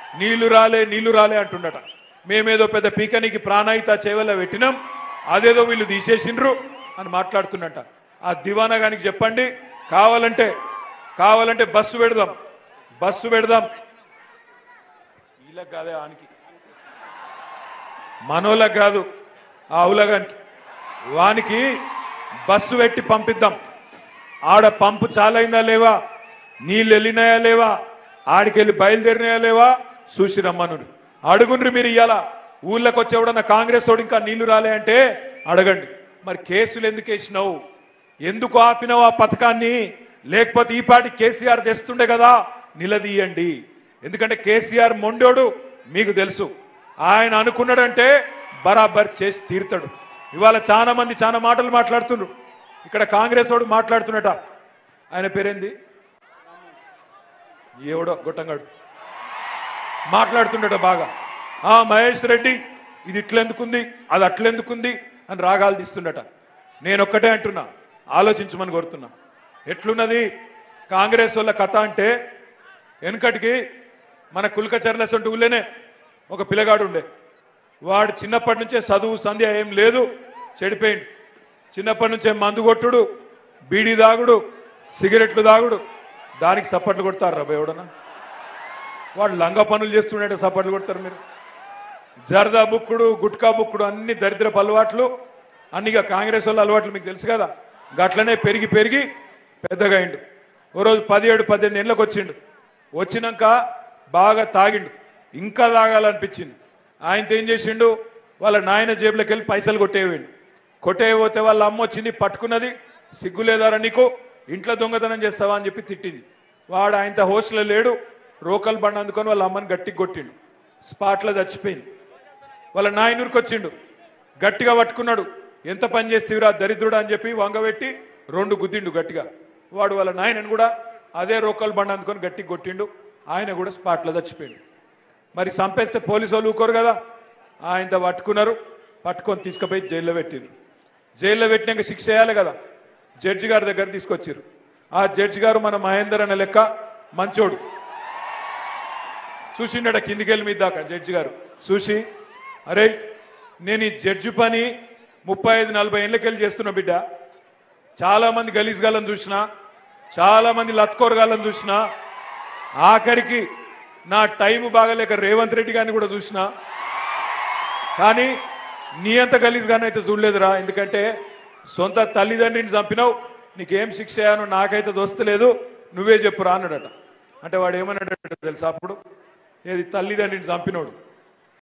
నీళ్లు రాలే అంటుండట. మేమేదో పెద్ద పీకనికి ప్రాణాయిత చేవల పెట్టినాం, అదేదో వీళ్ళు తీసేసిండ్రు అని మాట్లాడుతున్నట. ఆ దివానా గానికి చెప్పండి, కావాలంటే బస్సు పెడదాం. వీళ్ళకి కాదే, ఆనికి మనోళ్ళకి కాదు, ఆ అవులగానికి వానికి బస్సు పెట్టి పంపిద్దాం. ఆడ పంపు చాలైందా లేవా, నీళ్ళు వెళ్ళినాయా లేవా, ఆడికెళ్ళి బయలుదేరినాయా లేవా చూసి రమ్మను. అడుగుండ్రి మీరు. ఇయ్యాల ఊళ్ళకి వచ్చేవాడన్న కాంగ్రెస్ వాడు ఇంకా నీళ్లు రాలే అంటే అడగండి. మరి కేసులు ఎందుకు వేసినావు, ఎందుకు ఆపినావు ఆ పథకాన్ని? లేకపోతే ఈ పాటి కేసీఆర్ తెస్తుండే కదా, నిలదీయండి. ఎందుకంటే కేసీఆర్ మొండోడు మీకు తెలుసు. ఆయన అనుకున్నాడంటే బరాబర్ చేసి తీరుతాడు. ఇవాళ చాలా మంది చాలా మాటలు మాట్లాడుతున్నారు. ఇక్కడ కాంగ్రెస్ వాడు మాట్లాడుతున్నట, ఆయన పేరేంది, ఎవడో గొట్టంగాడు మాట్లాడుతుండట బాగా. మహేష్ రెడ్డి ఇది ఇట్లెందుకుంది, అది అట్లెందుకుంది అని రాగాలు తీస్తుండట. నేను ఒక్కటే అంటున్నా, ఆలోచించమని కోరుతున్నా. ఎట్లున్నది కాంగ్రెస్ వాళ్ళ కథ అంటే, వెనుకటికి మన కుల్కచర్ల సొంటి ఊళ్ళేనే ఒక పిల్లగాడు ఉండే. వాడు చిన్నప్పటి నుంచే చదువు సంధ్య ఏం లేదు, చెడిపోయింది. చిన్నప్పటి నుంచే మందు కొట్టుడు, బీడీ దాగుడు, సిగరెట్లు దాగుడు. దానికి సప్పట్లు కొడతారు రా ఎవడన్నా? వాడు లంగా పనులు చేస్తుండే సప్పట్లు కొడతారు మీరు? జర్దా బుక్కుడు, గుట్కా బుక్కుడు, అన్ని దరిద్రపు అలవాట్లు, అన్నిగా కాంగ్రెస్ వాళ్ళ అలవాట్లు మీకు తెలుసు కదా. గట్లనే పెరిగి పెద్దగా అయిండు. ఓ రోజు 17-18 ఏళ్ళకి వచ్చిండు. వచ్చినాక బాగా తాగిండు, ఇంకా తాగాలనిపించింది. ఆయనతో ఏం చేసిండు, వాళ్ళ నాయన జేబులోకి వెళ్ళి పైసలు కొట్టేయబోతే వాళ్ళ అమ్మ వచ్చింది, పట్టుకున్నది. సిగ్గులేదారా నీకు, ఇంట్లో దొంగతనం చేస్తావా అని చెప్పి తిట్టింది. వాడు ఆయనతో హోస్టల్లో లేడు, రోకల్ బండ అందుకొని వాళ్ళ అమ్మని గట్టిగా కొట్టిండు. స్పాట్లో చచ్చిపోయింది. వాళ్ళ నాయనూరికి వచ్చిండు, గట్టిగా పట్టుకున్నాడు. ఎంత పని చేస్తేవిరా దరిద్రుడా అని చెప్పి వంగబెట్టి 2 గుద్దిండు గట్టిగా. వాడు వాళ్ళ నాయనని కూడా అదే రోకల్ బండ అందుకొని గట్టిగా కొట్టిండు. ఆయన కూడా స్పాట్లో చచ్చిపోయిండు. మరి చంపేస్తే పోలీసు వాళ్ళు ఊకోరు కదా, ఆయనతో పట్టుకొని తీసుకుపోయి జైల్లో పెట్టిండ్రు. జైల్లో పెట్టినాక శిక్ష చేయాలి కదా, జడ్జి గారి దగ్గర తీసుకొచ్చారు. ఆ జడ్జి గారు మన మహేందర్ అనే లెక్క మంచోడు. చూసిండట కిందికెళ్ళి మీద దాకా. జడ్జి గారు చూసి, అరే నేను ఈ జడ్జి పని 35-40 ఏళ్ళకెళ్ళి చేస్తున్నా బిడ్డ. చాలామంది గలీజ్ గాళ్ళని చూసినా, చాలామంది లత్కోరగాళ్ళని చూసినా, ఆఖరికి నా టైము బాగాలేక రేవంత్ రెడ్డి గారిని కూడా చూసినా, కానీ నీ అంత గలీజ్ గాని అయితే చూడలేదురా. ఎందుకంటే సొంత తల్లిదండ్రిని చంపినావు, నీకేం శిక్ష అయ్యానో నాకైతే దోస్తలేదు, నువ్వే చెప్పురా అన్నాడట. అంటే వాడు ఏమన్నాడట తెలుసా అప్పుడు, ఏది తల్లిదండ్రిని చంపినోడు